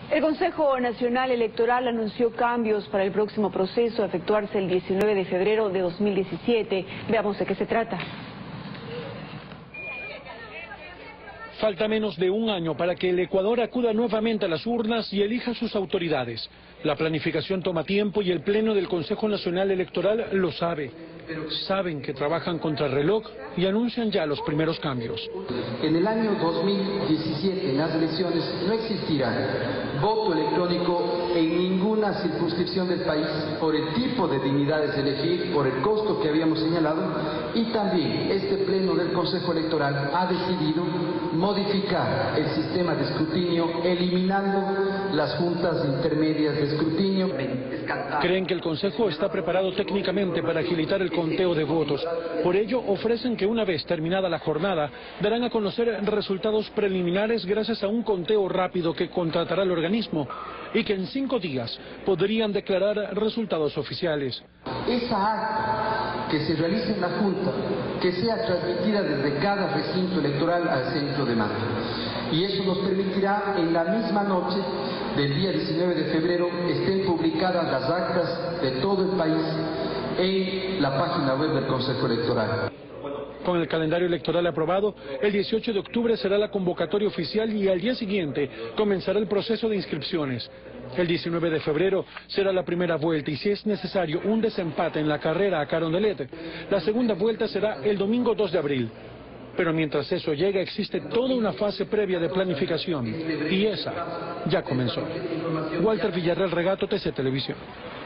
El Consejo Nacional Electoral anunció cambios para el próximo proceso a efectuarse el 19 de febrero de 2017. Veamos de qué se trata. Falta menos de un año para que el Ecuador acuda nuevamente a las urnas y elija sus autoridades. La planificación toma tiempo y el Pleno del Consejo Nacional Electoral lo sabe. Saben que trabajan contra el reloj y anuncian ya los primeros cambios. En el año 2017, en las elecciones, no existirá voto electrónico en ninguna circunscripción del país por el tipo de dignidades de elegir, por el costo que habíamos señalado, y también este Pleno del Consejo Electoral ha decidido modificar el sistema de escrutinio, eliminando las juntas intermedias de escrutinio. Creen que el Consejo está preparado técnicamente para agilitar el conteo de votos. Por ello, ofrecen que una vez terminada la jornada, darán a conocer resultados preliminares gracias a un conteo rápido que contratará el organismo y que en 5 días podrían declarar resultados oficiales. Esa acta que se realice en la Junta, que sea transmitida desde cada recinto electoral al centro de mando. Y eso nos permitirá en la misma noche del día 19 de febrero estén publicadas las actas de todo el país en la página web del Consejo Electoral. Con el calendario electoral aprobado, el 18 de octubre será la convocatoria oficial y al día siguiente comenzará el proceso de inscripciones. El 19 de febrero será la primera vuelta y si es necesario un desempate en la carrera a Carondelet, la segunda vuelta será el domingo 2 de abril. Pero mientras eso llega existe toda una fase previa de planificación y esa ya comenzó. Walter Villarreal Regato, TC Televisión.